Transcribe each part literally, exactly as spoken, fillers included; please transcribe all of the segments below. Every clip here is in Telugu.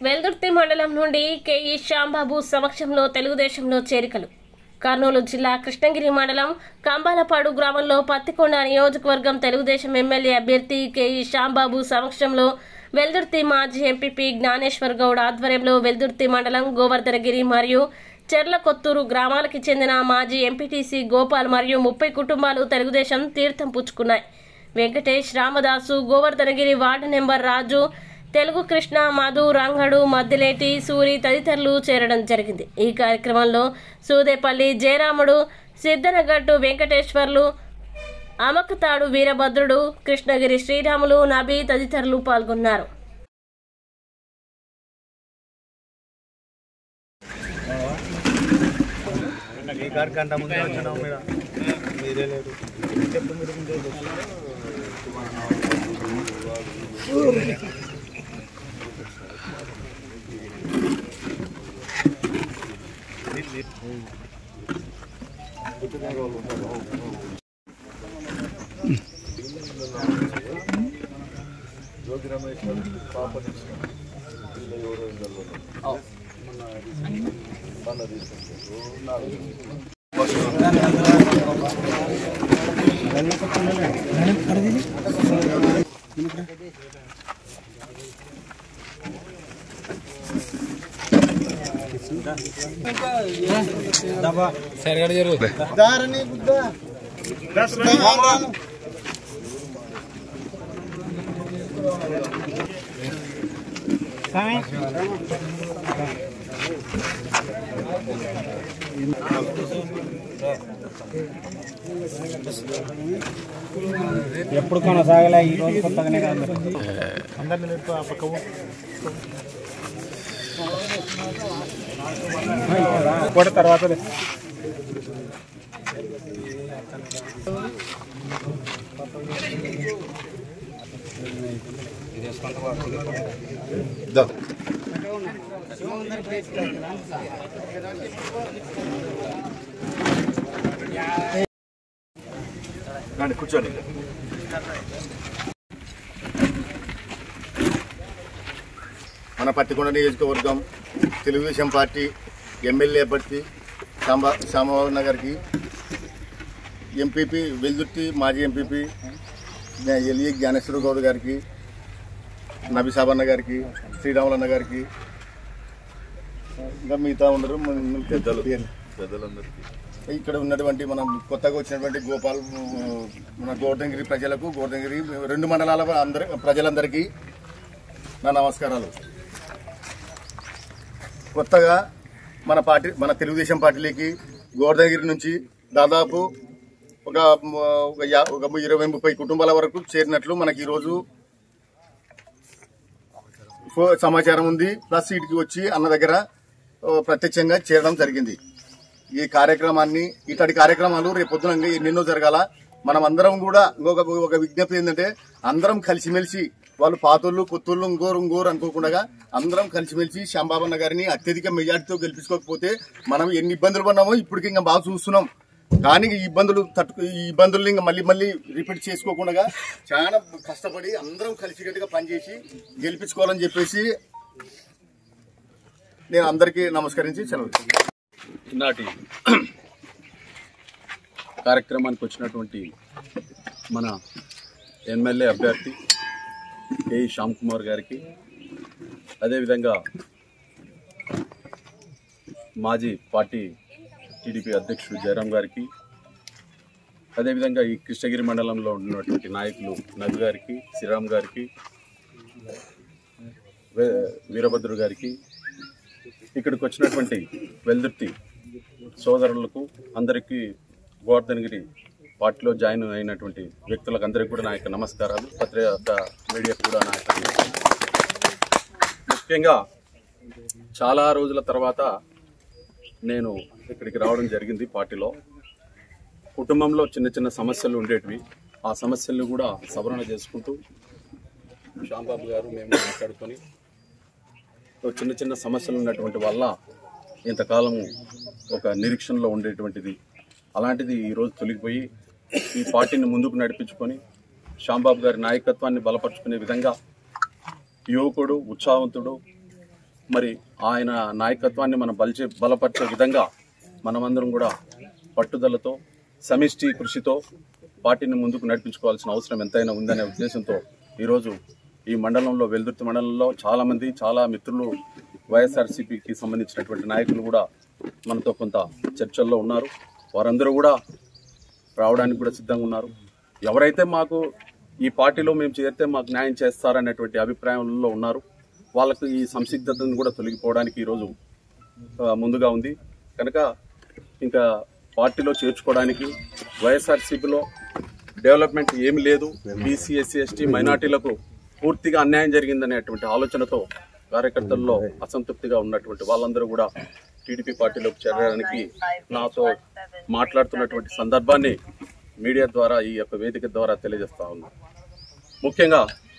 వెల్దుర్తి మండలం నుండి కేఈ శ్యాంబాబు సమక్షంలో తెలుగుదేశంలో చేరికలు. కర్నూలు జిల్లా కృష్ణగిరి మండలం కంబాలపాడు గ్రామంలో పత్తికొండ నియోజకవర్గం తెలుగుదేశం ఎమ్మెల్యే అభ్యర్థి కేఈ శ్యాంబాబు సమక్షంలో వెల్దుర్తి మాజీ ఎంపీపీ జ్ఞానేశ్వర్ గౌడ్ ఆధ్వర్యంలో వెల్దుర్తి మండలం గోవర్ధనగిరి మరియు చెర్లకొత్తూరు గ్రామాలకు చెందిన మాజీ ఎంపీటీసీ గోపాల్ మరియు ముప్పై కుటుంబాలు తెలుగుదేశం తీర్థం పుచ్చుకున్నాయి. వెంకటేష్, రామదాసు, గోవర్ధనగిరి వార్డు నెంబర్ రాజు, తెలుగు కృష్ణ, మధు, రంగడు, మద్దిలేటి, సూరి తదితరులు చేరడం జరిగింది. ఈ కార్యక్రమంలో సూదేపల్లి జయరాముడు, సిద్దనగట్టు వెంకటేశ్వర్లు, అమకతాడు వీరభద్రుడు, కృష్ణగిరి శ్రీరాములు, నబీ తదితరులు పాల్గొన్నారు. జ్యోతి రమేష్ పాప దారని బుద్ధ ఎప్పుడు కొనసాగలే ఈ రోజు కొత్తగానే అందరినీ కూడా తర్వాత కూర్చోండి. మన పత్తికొండ నియోజకవర్గం తెలుగుదేశం పార్టీ ఎమ్మెల్యే అభ్యర్థి శాంబా శ్యాంబాబు నగర్కి ఎంపీపీ వెల్దుర్తి మాజీ ఎంపీపీ ఎల్ఈ జ్ఞానేశ్వర గౌడ్ గారికి, నబీ సాబన్న గారికి, శ్రీరాములన్న గారికి, ఇంకా మిగతా ఉండరు పెద్దలు పెద్దలందరికీ, ఇక్కడ ఉన్నటువంటి మనం కొత్తగా వచ్చినటువంటి గోపాల్ మన గోవర్ధనగిరి ప్రజలకు, గోవర్ధనగిరి రెండు మండలాల అందరి ప్రజలందరికీ నా నమస్కారాలు. కొత్తగా మన పార్టీ మన తెలుగుదేశం పార్టీలోకి గోవర్ధనగిరి నుంచి దాదాపు ఒక ఒక ఇరవై ముప్పై కుటుంబాల వరకు చేరినట్లు మనకి ఈరోజు సమాచారం ఉంది. ప్లస్ వీటికి వచ్చి అన్న దగ్గర ప్రత్యక్షంగా చేరడం జరిగింది. ఈ కార్యక్రమాన్ని ఇట్లాంటి కార్యక్రమాలు రేపు పొద్దున ఎన్నెన్నో జరగాల. మనం అందరం కూడా ఇంకొక ఒక విజ్ఞప్తి ఏంటంటే అందరం కలిసిమెలిసి, వాళ్ళు పాతోళ్ళు కొత్తోళ్ళు ఇంకోరు ఇంకోరు అనుకోకుండా అందరం కలిసిమెలిసి శ్యాంబాబన్న గారిని అత్యధిక మెజార్టీతో గెలిపించుకోకపోతే మనం ఎన్ని ఇబ్బందులు పడినామో ఇప్పటికి ఇంకా బాగా చూస్తున్నాం. కానీ ఈ ఇబ్బందులు తట్టుకు ఈ ఇబ్బందులు ఇంకా మళ్ళీ మళ్ళీ రిపీట్ చేసుకోకుండా చాలా కష్టపడి అందరం కలిసికట్టుగా పనిచేసి గెలిపించుకోవాలని చెప్పేసి నేను అందరికీ నమస్కరించి సెలవు. ఈనాటి కార్యక్రమానికి వచ్చినటువంటి మన ఎమ్మెల్యే అభ్యర్థి కేఈ శ్యామ్ కుమార్ గారికి, అదేవిధంగా మాజీ పార్టీ టీడీపీ అధ్యక్షుడు జయరాం గారికి, అదేవిధంగా ఈ కృష్ణగిరి మండలంలో ఉన్నటువంటి నాయకులు నబీ గారికి, శ్రీరామ్ గారికి, వీరభద్రు గారికి, ఇక్కడికి వచ్చినటువంటి వెల్దుర్తి సోదరులకు అందరికీ, గోవర్ధనగిరి పార్టీలో జాయిన్ అయినటువంటి వ్యక్తులకు అందరికీ కూడా నా యొక్క నమస్కారాలు. పత్రిక మీడియా కూడా నా యొక్క ముఖ్యంగా చాలా రోజుల తర్వాత నేను ఇక్కడికి రావడం జరిగింది. పార్టీలో కుటుంబంలో చిన్న చిన్న సమస్యలు ఉండేటివి, ఆ సమస్యలను కూడా సవరణ చేసుకుంటూ శ్యాంబాబు గారు మేము మాట్లాడుకొని చిన్న చిన్న సమస్యలు ఉన్నటువంటి వల్ల ఇంతకాలము ఒక నిరీక్షణలో ఉండేటువంటిది, అలాంటిది ఈరోజు తొలగిపోయి ఈ పార్టీని ముందుకు నడిపించుకొని శ్యాంబాబు గారి నాయకత్వాన్ని బలపరుచుకునే విధంగా యువకుడు, ఉత్సాహవంతుడు, మరి ఆయన నాయకత్వాన్ని మనం బలిచే బలపరిచే విధంగా మనమందరం కూడా పట్టుదలతో సమిష్టి కృషితో పార్టీని ముందుకు నడిపించుకోవాల్సిన అవసరం ఎంతైనా ఉందనే ఉద్దేశంతో ఈరోజు ఈ మండలంలో వెల్దుర్తి మండలంలో చాలామంది చాలా మిత్రులు వైఎస్ఆర్సీపీకి సంబంధించినటువంటి నాయకులు కూడా మనతో కొంత చర్చల్లో ఉన్నారు. వారందరూ కూడా రావడానికి కూడా సిద్ధంగా ఉన్నారు. ఎవరైతే మాకు ఈ పార్టీలో మేము చేరితే మాకు న్యాయం చేస్తారనేటువంటి అభిప్రాయంలో ఉన్నారు. వాళ్ళకు ఈ సంసిద్ధతను కూడా తొలగిపోవడానికి ఈరోజు ముందుగా ఉంది. కనుక ఇంకా పార్టీలో చేర్చుకోవడానికి వైఎస్ఆర్సీపీలో డెవలప్మెంట్ ఏమి లేదు, బీసీ ఎస్సీ ఎస్టీ మైనార్టీలకు పూర్తిగా అన్యాయం జరిగిందనేటువంటి ఆలోచనతో కార్యకర్తల్లో అసంతృప్తిగా ఉన్నటువంటి వాళ్ళందరూ కూడా టీడీపీ పార్టీలోకి చేరడానికి నాతో మాట్లాడుతున్నటువంటి సందర్భాన్ని మీడియా ద్వారా ఈ యొక్క వేదిక ద్వారా తెలియజేస్తా ఉన్నాను. ముఖ్యంగా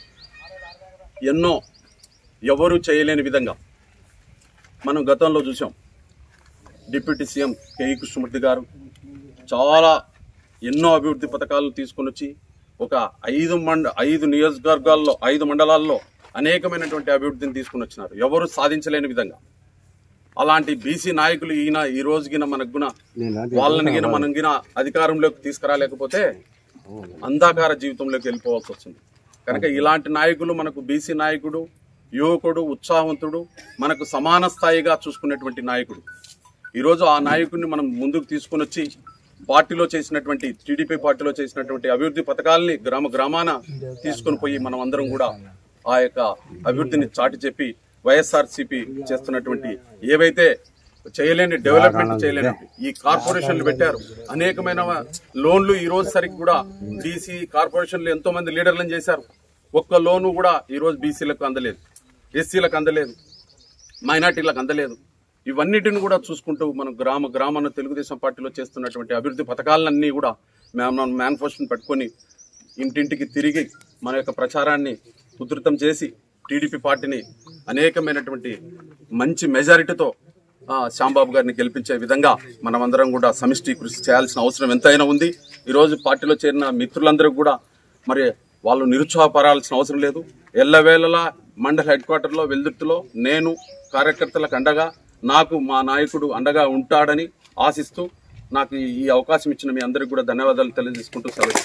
ఎన్నో ఎవరు చేయలేని విధంగా మనం గతంలో చూసాం. డిప్యూటీ సీఎం కేఈ కృష్ణమూర్తి గారు చాలా ఎన్నో అభివృద్ధి పథకాలను తీసుకుని వచ్చి ఒక ఐదు మండ ఐదు నియోజకవర్గాల్లో ఐదు మండలాల్లో అనేకమైనటువంటి అభివృద్ధిని తీసుకుని వచ్చినారు, ఎవరు సాధించలేని విధంగా. అలాంటి బీసీ నాయకులు ఈయన ఈ రోజుగిన మనకు గుణ వాళ్ళని గిన మనం గిన అధికారంలోకి తీసుకురాలేకపోతే అంధకార జీవితంలోకి వెళ్ళిపోవాల్సి వస్తుంది. కనుక ఇలాంటి నాయకులు మనకు బీసీ నాయకుడు, యువకుడు, ఉత్సాహవంతుడు, మనకు సమాన స్థాయిగా చూసుకునేటువంటి నాయకుడు. ఈరోజు ఆ నాయకుడిని మనం ముందుకు తీసుకుని వచ్చి పార్టీలో చేసినటువంటి టీడీపీ పార్టీలో చేసినటువంటి అభివృద్ధి పథకాలని గ్రామ గ్రామాన తీసుకుని పోయి మనం అందరం కూడా ఆ యొక్క అభివృద్ధిని చాటి చెప్పి వైఎస్ఆర్సీపీ చేస్తున్నటువంటి ఏవైతే చేయలేని డెవలప్మెంట్ చేయలేని ఈ కార్పొరేషన్లు పెట్టారు, అనేకమైన లోన్లు ఈ రోజు సరికి కూడా బీసీ కార్పొరేషన్లు ఎంతో మంది లీడర్లను చేశారు. ఒక్క లోను కూడా ఈ రోజు బీసీలకు అందలేదు, ఎస్సీలకు అందలేదు, మైనార్టీలకు అందలేదు. ఇవన్నిటిని కూడా చూసుకుంటూ మనం గ్రామ గ్రామాన తెలుగుదేశం పార్టీలో చేస్తున్నటువంటి అభివృద్ధి పథకాలన్నీ కూడా మనం మేనిఫెస్టోని పెట్టుకొని ఇంటింటికి తిరిగి మన యొక్క ప్రచారాన్ని ఉధృతం చేసి టీడీపీ పార్టీని అనేకమైనటువంటి మంచి మెజారిటీతో శ్యాంబాబు గారిని గెలిపించే విధంగా మనమందరం కూడా సమిష్టి కృషి చేయాల్సిన అవసరం ఎంతైనా ఉంది. ఈరోజు పార్టీలో చేరిన మిత్రులందరూ కూడా మరి వాళ్ళు నిరుత్సాహపరాల్సిన అవసరం లేదు. ఎల్లవేళలా మండల హెడ్ క్వార్టర్లో వెల్దుర్తిలో నేను కార్యకర్తలకు అండగా, నాకు మా నాయకుడు అండగా ఉంటాడని ఆశిస్తూ నాకు ఈ అవకాశం ఇచ్చిన మీ అందరికీ కూడా ధన్యవాదాలు తెలియజేసుకుంటూ సెలవు.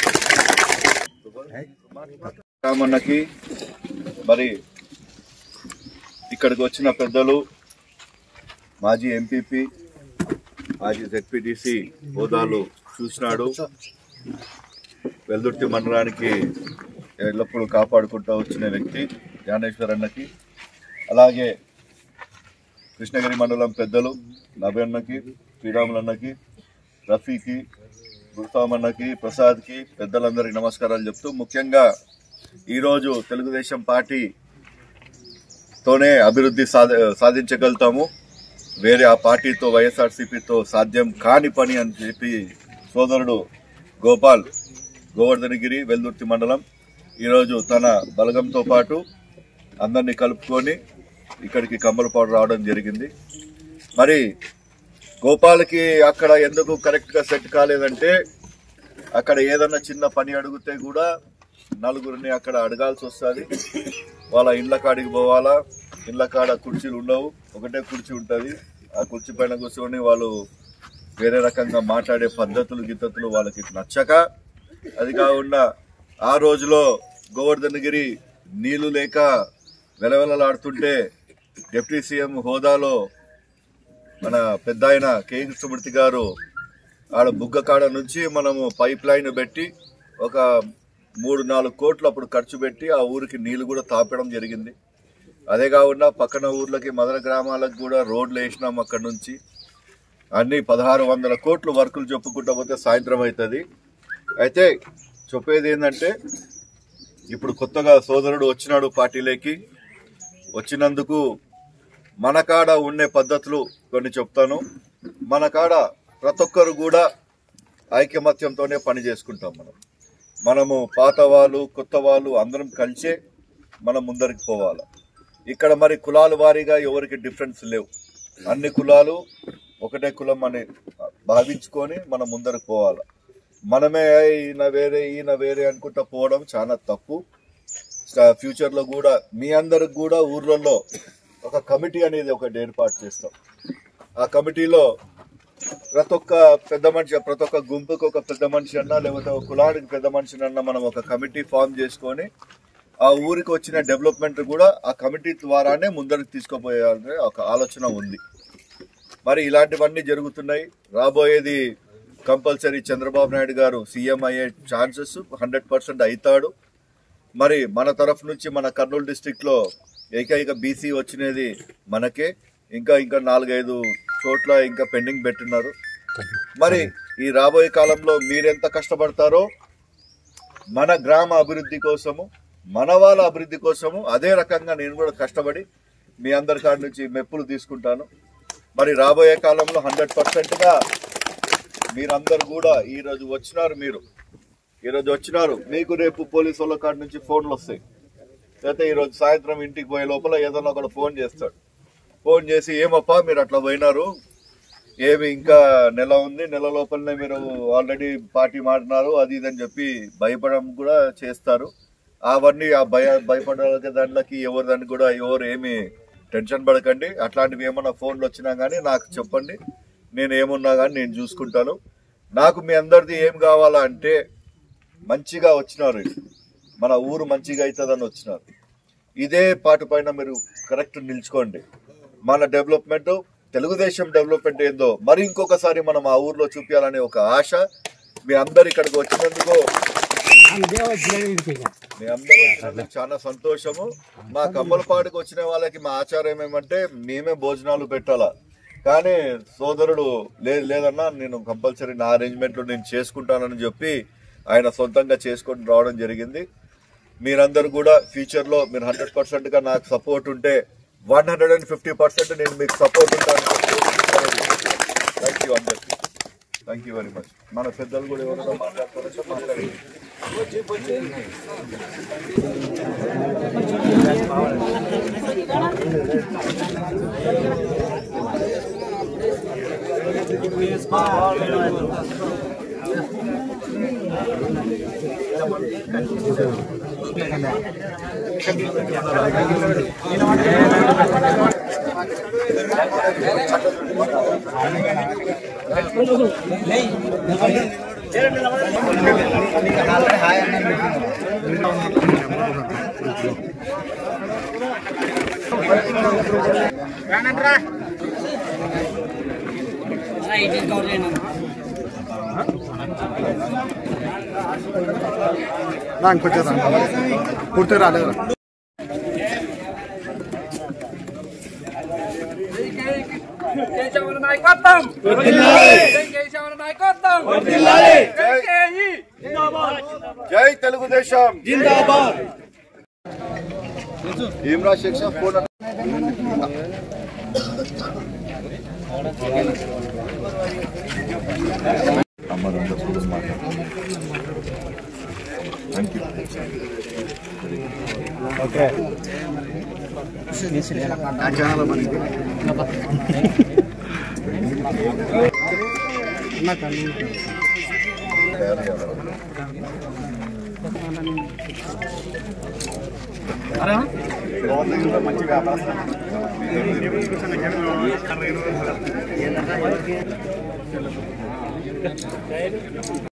రామన్నకి మరి ఇక్కడికి వచ్చిన పెద్దలు, మాజీ ఎంపీపీ, మాజీ జెడ్పీటీసీ హోదాలు చూసినాడు. వెల్దుర్తి మండలానికి ఎల్లప్పుడూ కాపాడుకుంటూ వచ్చిన వ్యక్తి జ్ఞానేశ్వర్ అన్నకి, అలాగే కృష్ణగిరి మండలం పెద్దలు నభ్యన్నకి, శ్రీరాములన్నకి, రఫీకి, గురుతామన్నకి, ప్రసాద్కి, పెద్దలందరికీ నమస్కారాలు చెప్తూ ముఖ్యంగా ఈరోజు తెలుగుదేశం పార్టీతోనే అభివృద్ధి సాధ సాధించగలుగుతాము, వేరే ఆ పార్టీతో వైఎస్ఆర్సీపీతో సాధ్యం కాని పని అని చెప్పి సోదరుడు గోపాల్ గోవర్ధనగిరి వెల్దుర్తి మండలం ఈరోజు తన బలగంతో పాటు అందరినీ కలుపుకొని ఇక్కడికి కమ్మలపాడు రావడం జరిగింది. మరి గోపాల్కి అక్కడ ఎందుకు కరెక్ట్గా సెట్ కాలేదంటే, అక్కడ ఏదన్నా చిన్న పని అడిగితే కూడా నలుగురిని అక్కడ అడగాల్సి వస్తుంది. వాళ్ళ ఇళ్ళ కాడికి పోవాలా, ఇళ్ళ కాడ కుర్చీలు ఉండవు, ఒకటే కుర్చీ ఉంటుంది. ఆ కుర్చీ పైన కూర్చొని వాళ్ళు వేరే రకంగా మాట్లాడే పద్ధతులు గిత్తతులు వాళ్ళకి నచ్చక, అది కాకుండా ఆ రోజులో గోవర్ధనగిరి నీళ్లు లేక వెలవెలలాడుతుంటే డిప్యూటీ సీఎం హోదాలో మన పెద్ద ఆయన కేఈ కృష్ణమూర్తి గారు ఆడ బుగ్గ కాడ నుంచి మనము పైప్ లైన్ పెట్టి ఒక మూడు నాలుగు కోట్లు అప్పుడు ఖర్చు పెట్టి ఆ ఊరికి నీళ్లు కూడా తాపడం జరిగింది. అదే కాకుండా పక్కన ఊర్లకి మదన గ్రామాలకు కూడా రోడ్లు వేసినాం. అక్కడ నుంచి అన్ని పదహారు వందల కోట్లు వర్కులు చెప్పుకుంటూ పోతే సాయంత్రం అవుతుంది. అయితే చెప్పేది ఏంటంటే, ఇప్పుడు కొత్తగా సోదరుడు వచ్చినాడు పార్టీలోకి. వచ్చినందుకు మన కాడ ఉండే పద్ధతులు కొన్ని చెప్తాను. మన కాడ ప్రతి ఒక్కరు కూడా ఐకమత్యంతోనే పని చేసుకుంటాం. మనం మనము పాత వాళ్ళు కొత్త వాళ్ళు అందరం కలిసే మనం ముందరికి పోవాలి. ఇక్కడ మరి కులాల వారీగా ఎవరికి డిఫరెన్స్ లేవు. అన్ని కులాలు ఒకటే కులం అని భావించుకొని మనం ముందరికి పోవాలి. మనమే ఈయన వేరే ఈయన వేరే అనుకుంటా పోవడం చాలా తప్పు. ఫ్యూచర్లో కూడా మీ అందరికి కూడా ఊర్లలో ఒక కమిటీ అనేది ఒకటి ఏర్పాటు చేస్తాం. ఆ కమిటీలో ప్రతి ఒక్క పెద్ద మనిషి, ప్రతి ఒక్క గుంపుకు ఒక పెద్ద మనిషి అన్నా లేకపోతే ఒక కులానికి పెద్ద మనిషిని అన్నా మనం ఒక కమిటీ ఫామ్ చేసుకొని ఆ ఊరికి వచ్చిన డెవలప్మెంట్ కూడా ఆ కమిటీ ద్వారానే ముందరికి తీసుకుపోయాలనే ఒక ఆలోచన ఉంది. మరి ఇలాంటివన్నీ జరుగుతున్నాయి. రాబోయేది కంపల్సరీ చంద్రబాబు నాయుడు గారు సీఎం అయ్యే ఛాన్సెస్ హండ్రెడ్ పర్సెంట్ అవుతాడు. మరి మన తరఫు నుంచి మన కర్నూలు డిస్టిక్ లో ఏకైక బీసీ వచ్చినది మనకే. ఇంకా ఇంకా నాలుగైదు చోట్ల ఇంకా పెండింగ్ పెట్టినారు. మరి ఈ రాబోయే కాలంలో మీరెంత కష్టపడతారో మన గ్రామ అభివృద్ధి కోసము, మన వాళ్ళ అభివృద్ధి కోసము అదే రకంగా నేను కూడా కష్టపడి మీ అందరి కాడి నుంచి మెప్పులు తీసుకుంటాను. మరి రాబోయే కాలంలో హండ్రెడ్ పర్సెంట్ గా మీరందరూ కూడా ఈరోజు వచ్చినారు, మీరు ఈరోజు వచ్చినారు, మీకు రేపు పోలీసు వాళ్ళ కాడి నుంచి ఫోన్లు వస్తాయి. లేకపోతే ఈరోజు సాయంత్రం ఇంటికి పోయే లోపల ఏదన్నా ఒకటి ఫోన్ చేస్తాడు. ఫోన్ చేసి ఏమప్పా మీరు అట్లా పోయినారు, ఏమి ఇంకా నెల ఉంది, నెల లోపలనే మీరు ఆల్రెడీ పార్టీ మారినారు అది ఇదని చెప్పి భయపడడం కూడా చేస్తారు. అవన్నీ ఆ భయ భయపడే దాంట్లోకి ఎవరు దాన్ని కూడా ఎవరు ఏమి టెన్షన్ పడకండి. అట్లాంటివి ఏమన్నా ఫోన్లు వచ్చినా కానీ నాకు చెప్పండి, నేను ఏమున్నా కానీ నేను చూసుకుంటాను. నాకు మీ అందరిది ఏం కావాలా అంటే మంచిగా వచ్చినారు, మన ఊరు మంచిగా అవుతుందని వచ్చినారు. ఇదే పాటు పైన మీరు కరెక్ట్ నిల్చుకోండి. మన డెవలప్మెంట్, తెలుగుదేశం డెవలప్మెంట్ ఏందో మరి ఇంకొకసారి మనం ఆ ఊర్లో చూపించాలనే ఒక ఆశ. మీ అందరు ఇక్కడికి వచ్చినందుకు మీ అందరూ వచ్చినందుకు చాలా సంతోషము. మా కమ్మలపాడుకు వచ్చిన వాళ్ళకి మా ఆచారం ఏమేమంటే మేమే భోజనాలు పెట్టాలా, కానీ సోదరుడు లేదు లేదన్నా నేను కంపల్సరీ నా అరేంజ్మెంట్లు నేను చేసుకుంటానని చెప్పి ఆయన సొంతంగా చేసుకొని రావడం జరిగింది. మీరందరూ కూడా ఫ్యూచర్లో మీరు హండ్రెడ్ పర్సెంట్గా నాకు సపోర్ట్ ఉంటే one hundred and fifty percent నేను మీకు సపోర్ట్ ఉంటాను. థ్యాంక్ యూ అందరికీ, థ్యాంక్ యూ వెరీ మచ్. మన పెద్దలు కూడా ఎవరైనా మాట్లాడుకోవాలంటే మాట్లాడండి. కొంచెం పూర్తి రాలేదు. జై తెలుగుదేశం జిందాబాద్. ఏం రాజశేఖర్ సార్ ఫోన్ ఓకే మంచి వ్యాపారం